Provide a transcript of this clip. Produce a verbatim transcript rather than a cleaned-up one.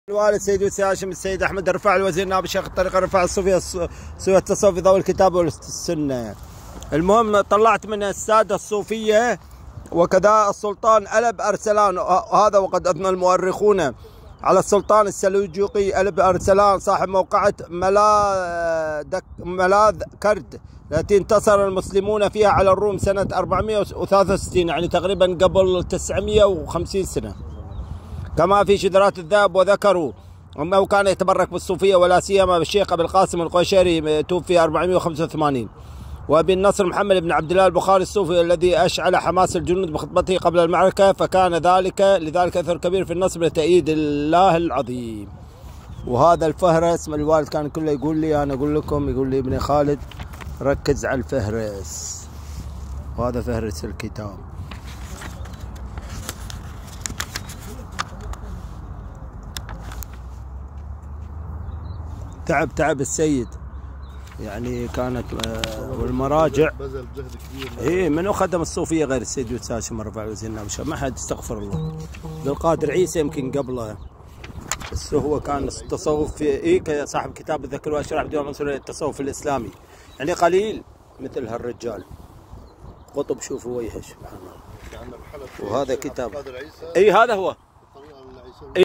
الوالد سيد يوسف هاشم السيد احمد الرفاعي الوزير نائب الشيخ الطريقه الرفاعي الصوفيه سوى التصوف في ضوء الكتاب والسنه. المهم طلعت من الساده الصوفيه وكذا السلطان ألب أرسلان، هذا وقد أثنى المؤرخون على السلطان السلجوقي ألب أرسلان صاحب موقعة ملاذ ملاذ كرد التي انتصر المسلمون فيها على الروم سنة أربعمئة وثلاثة وستين، يعني تقريبا قبل تسعمئة وخمسين سنة، كما في شذرات الذهب. وذكروا أنه كان يتبرك بالصوفية ولا سيما بالشيخ أبي القاسم القشيري توفي أربعمئة وخمسة وثمانين، وأبي النصر محمد بن عبد الله البخاري الصوفي الذي أشعل حماس الجنود بخطبته قبل المعركة، فكان ذلك لذلك أثر كبير في النصر لتأييد الله العظيم. وهذا الفهرس الوالد كان كله يقول لي، أنا أقول لكم، يقول لي ابني خالد ركز على الفهرس، وهذا فهرس الكتاب. تعب تعب السيد، يعني كانت والمراجع بذل جهد كبير. اي منو خدم الصوفيه غير السيد يوسف هاشم الرفاعي الوزير نائب الشيخ؟ ما حد، استغفر الله. بالقادر عيسى يمكن قبله، بس هو كان التصوف في اي صاحب كتاب الذكر واشراح بدون عنصر التصوف الاسلامي، يعني قليل مثل هالرجال. قطب شوفوا وجهه سبحان الله. وهذا كتاب اي هذا هو.